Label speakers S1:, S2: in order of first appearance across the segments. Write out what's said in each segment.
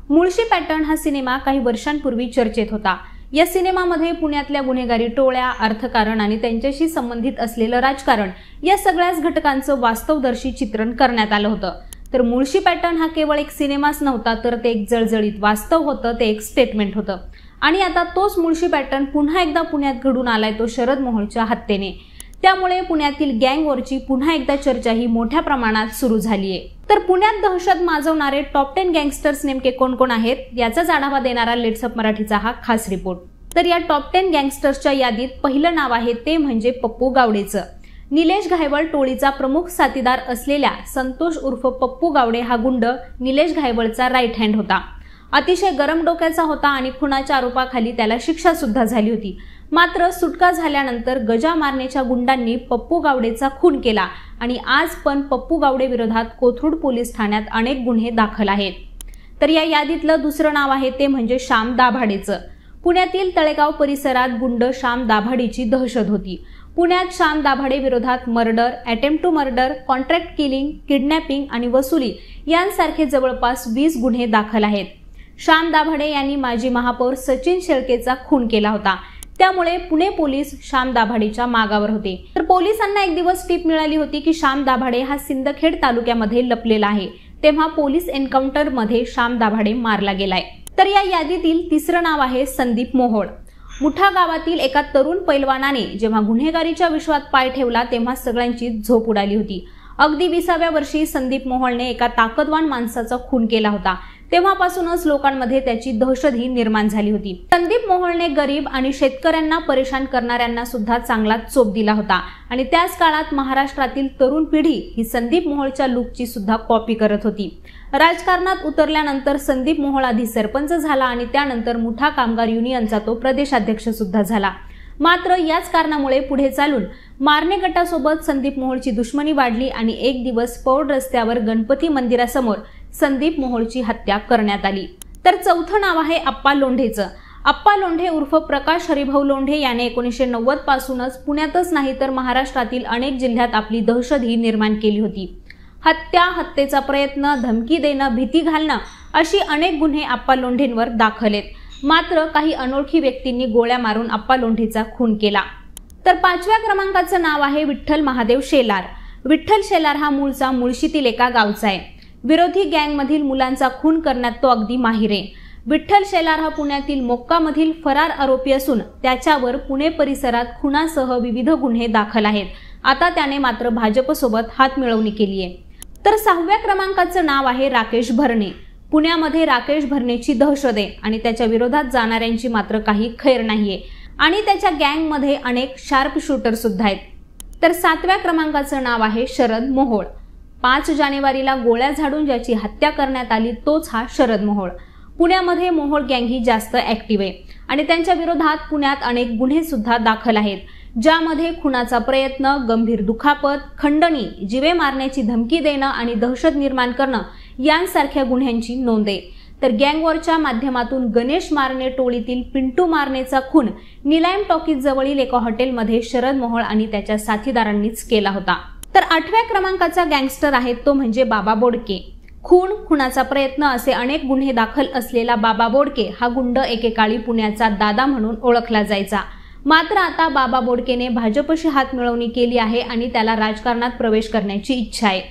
S1: Mulshi pattern हा cinema काही वर्षांपूर्वी चर्चेत होता। या सिनेमामध्ये पुण्यातल्या गुन्हेगारी टोळ्या, अर्थकारण आणि त्यांच्याशी संबंधित असलेलं राजकारण या सगळ्याच घटकांचं वास्तवदर्शी चित्रण करण्यात आलं होतं। तर मुळशी पॅटर्न हा केवळ एक सिनेमाच नव्हता, तर ते एक जळजळीत वास्तव होतं, ते एक स्टेटमेंट होतं। आणि आता तोच मुळशी पॅटर्न पुन्हा एकदा पुण्यात घडून आलाय, तो शरद मोहोळच्या हत्येने। त्यामुळे पुण्यातील गँग वॉरची पुन्हा एकदा चर्चा ही मोठ्या प्रमाणात सुरू झाली आहे। तर पुण्यात दहशत माजवणारे टॉप 10 गँगस्टर्स नेमके कोण कोण आहेत याचाच आढावा देणारा लेट्स अप मराठीचा हा खास रिपोर्ट। तर या टॉप 10 गँगस्टर्सच्या यादीत पहिलं नाव आहे ते म्हणजे पप्पू गावडेचं। निलेश घायवळ टोळीचा प्रमुख साथीदार असलेल्या संतोष उर्फ पप्पू गावडे हा गुंड निलेश घायवळचा राईट हँड होता। अतिशय गरम डोक्याचा होता आणि खुनाच्या आरोपाखाली त्याला शिक्षा सुद्धा झाली होती। मात्र सुटका झाल्यानंतर गजा मारण्याच्या गुंडांनी पप्पू गावडेचा खून केला आणि आज पण पप्पू गावडे विरोधात कोथरूड पोलीस ठाण्यात अनेक गुन्हे दाखल आहेत। तर या यादीतलं दुसरं नाव आहे ते म्हणजे श्याम दाभाडेचं। पुण्यातील तळेगाव परिसरात गुंड श्याम दाभाडेची दहशत होती। पुण्यात श्याम दाभाडे विरोधात murder, attempt to murder, contract killing, kidnapping आणि वसुली यांसारखे जवळपास 20 गुन्हे दाखल आहेत। श्याम दाभाडे यांनी माजी महापौर सचिन शेळकेचा खून केला होता, त्यामुळे पुणे पोलीस श्याम दाभाडेच्या मागावर होते। तर पोलिसांना एक दिवस टीप मिळाली होती की श्याम दाभाडे हा सिंदखेड तालुक्यामध्ये लपलेला आहे, तेव्हा पोलीस एन्काउंटर मध्ये श्याम दाभाडे मारला गेलाय। तर या यादीतील तिसरं नाव आहे संदीप मोहोळ। मुठा गावातील एका तरुण पैलवानाने जेव्हा गुन्हेगारीच्या विश्वात पाय ठेवला तेव्हा सगळ्यांची झोप उडाली होती। अगदी 20व्या वर्षी संदीप मोहोळने एका ताकदवान माणसाचा खून केला होता, तेव्हापासूनच लोकांमध्ये त्याची दहशत ही निर्माण झाली होती। संदीप मोहोळने गरीब आणि शेतकऱ्यांना परेशान करणाऱ्यांना सुद्धा चांगला चोप दिला होता आणि त्याच काळात महाराष्ट्रातील तरुण पिढी ही संदीप मोहोळच्या लुकची सुद्धा कॉपी करत होती। राजकारणात उतरल्यानंतर संदीप मोहोळ आधी सरपंच झाला आणि त्यानंतर मुठा कामगार युनियनचा तो प्रदेशाध्यक्ष सुद्धा झाला। मात्र याच कारणामुळे पुढे चालून मारणे गटासोबत संदीप मोहोळची दुश्मनी वाढली आणि एक दिवस पौड रस्त्यावर गणपती मंदिरासमोर संदीप मोहोळची हत्या करण्यात आली। तर चौथं नाव आहे अप्पा लोंढेचं। अप्पा लोंढे उर्फ प्रकाश हरिभाऊ लोंढे याने 1990 पासूनच पुण्यातच नाही तर महाराष्ट्रातील अनेक जिल्ह्यात आपली दहशत ही निर्माण केली होती। हत्या, हत्येचा प्रयत्न, धमकी देणं, भीती घालणं अशी अनेक गुन्हे अप्पा लोंढेंवर दाखल आहेत। मात्र काही अनोळखी व्यक्तींनी गोळ्या मारून अप्पा लोंढेचा खून केला। तर 5व्या क्रमांकाचं नाव आहे विठ्ठल महादेव शेलार। विठ्ठल शेलार हा मूळचा मुळशीतील एका गावचा आहे। विरोधी गँगमधील मुलांचा खून करण्यात तो अगदी माहिर आहे। विठ्ठल शेलार हा पुण्यातील मोक्कामधील फरार आरोपी असून त्याच्यावर पुणे परिसरात खुनासह विविध गुन्हे दाखल आहेत। आता त्याने मात्र भाजपसोबत हातमिळवणी केली आहे। तर 6व्या क्रमांकाचं नाव आहे राकेश भरणे। पुण्यामध्ये राकेश भरणेची दहशत आहे आणि त्याच्या विरोधात जाणाऱ्यांची मात्र काही खैर नाहीये आणि त्याच्या गँगमध्ये अनेक शार्प शूटर सुद्धा आहेत। तर 7व्या क्रमांकाचं नाव आहे शरद मोहोळ। 5 जानेवारीला गोळ्या झाडून ज्याची हत्या करण्यात आली तोच हा शरद मोहोळ। पुण्यामध्ये मोहोळ गँग ही जास्त ऍक्टिव्ह आहे आणि त्यांच्या विरोधात पुण्यात अनेक गुन्हे सुद्धा दाखल आहेत, ज्यामध्ये खुनाचा प्रयत्न, गंभीर दुखापत, खंडणी, जीवे मारण्याची धमकी देणं आणि दहशत निर्माण करणं यांसारख्या गुन्ह्यांची नोंद आहे। तर गँग वॉरच्या माध्यमातून गणेश मारणे टोळीतील पिंटू मारनेचा खून निलायम टॉकीज जवळील एका हॉटेलमध्ये शरद मोहोळ आणि त्याच्या साथीदारांनीच केला होता। तर 8व्या क्रमांकाचा गँगस्टर आहे तो म्हणजे बाबा बोडके। खून, खुनाचा प्रयत्न असे अनेक गुन्हे दाखल असलेला बाबा बोडके हा गुंड एकेकाळी पुण्याचा दादा म्हणून ओळखला जायचा। मात्र आता बाबा बोडकेने भाजपशी हातमिळवणी केली आहे आणि त्याला राजकारणात प्रवेश करण्याची इच्छा आहे।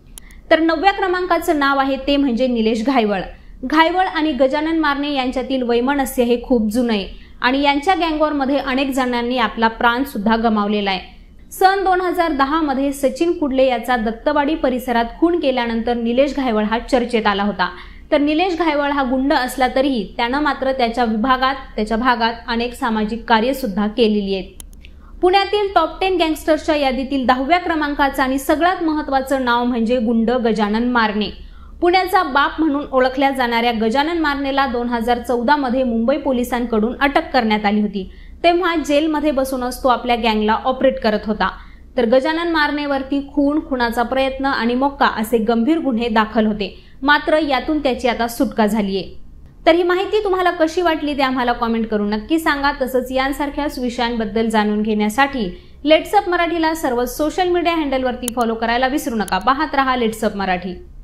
S1: तर 9व्या क्रमांकाचं नाव आहे ते म्हणजे निलेश घायवळ। घायवळ आणि गजानन मारणे यांच्यातील वैमनस्य हे खूप जुनं आहे आणि यांच्या गँगवॉरमध्ये अनेक जणांनी आपला प्राण सुद्धा गमावलेला आहे। सन 2010 मध्ये सचिन कुडले याचा दत्तवाडी परिसरात खून केल्यानंतर निलेश घायवळ हा चर्चेत आला होता। तर निलेश घायवळ हा गुंड असला तरीही त्यानं मात्र त्याच्या भागात अनेक सामाजिक कार्य सुद्धा केलेली आहेत। पुण्यातील टॉप 10 गँगस्टर्सच्या यादीतील 10व्या क्रमांकाचं आणि सगळ्यात महत्त्वाचं नाव म्हणजे गुंड गजानन मारणे। पुण्याचा बाप म्हणून ओळखल्या जाणाऱ्या गजानन मारनेला 2014 मध्ये मुंबई पोलिसांकडून अटक करण्यात आली होती। तेव्हा जेलमध्ये बसूनच तो आपल्या गँगला ऑपरेट करत होता। तर गजानन मारनेवरती खून, खुनाचा प्रयत्न आणि मोक्का असे गंभीर गुन्हे दाखल होते, मात्र यातून त्याची आता सुटका झालीये। तर ही माहिती तुम्हाला कशी वाटली ते आम्हाला कमेंट करून नक्की सांगा। तसंच यांसारख्याच विषयांबद्दल जाणून घेण्यासाठी लेट्स अप मराठीला सर्व सोशल मीडिया हँडलवरती फॉलो करायला विसरू नका। पाहत रहा लेट्स अप मराठी।